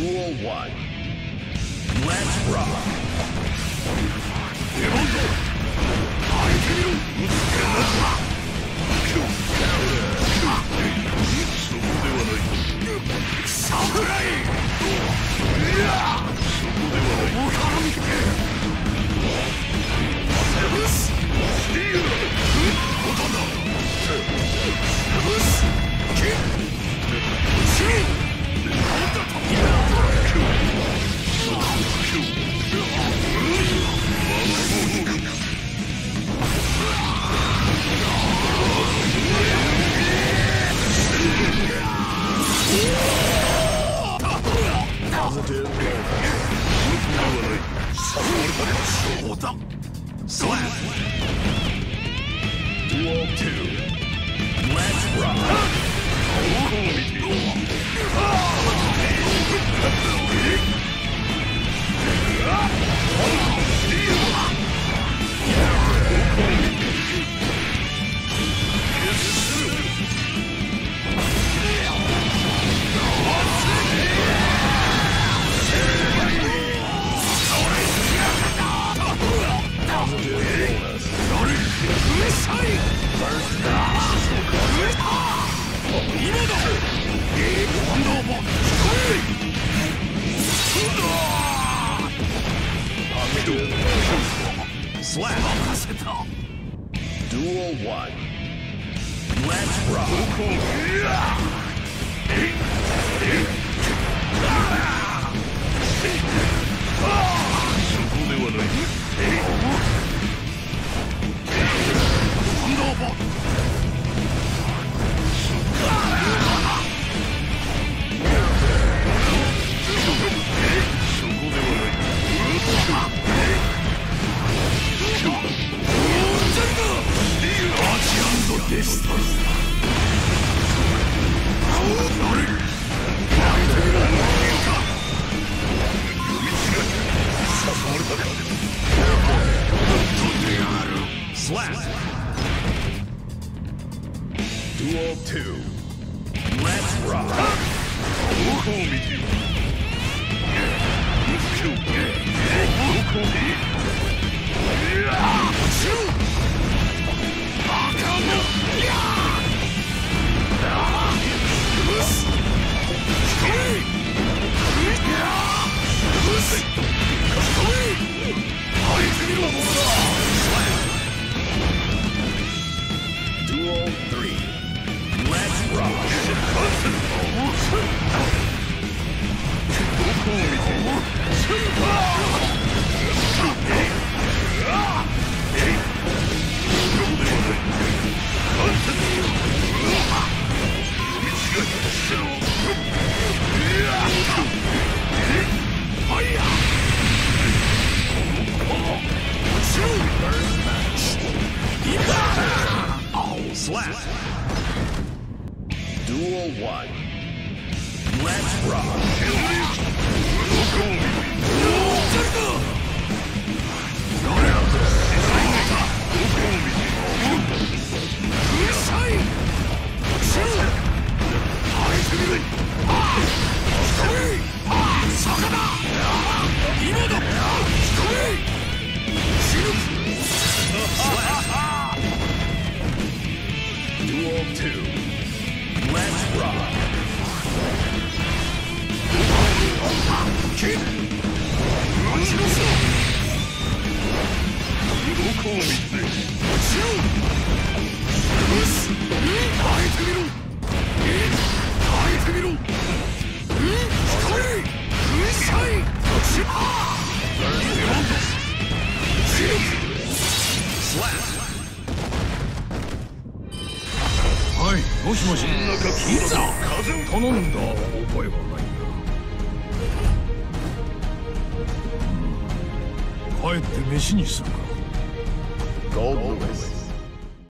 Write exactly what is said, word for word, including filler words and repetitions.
Duel one. Let's rock. 出番だ。相手見ろ。撃つけな。そこではない。侍。いや。そこではない。お絡みけ。セブス。スティール。ボタンだ。セブス。キッ。シュー。なんだと。いや。 Duel two. Let's rock. Slap. Duel one. Let's rock. Slap. Duel two. Let's rock. Duel three. Let's rock. Slap. Duel one. Let's rock. Duel two. Let's rock. Kick. Slap. はい、もしもし。いざ頼んだ覚えはないが。帰って飯にするか。 Gold Lewis.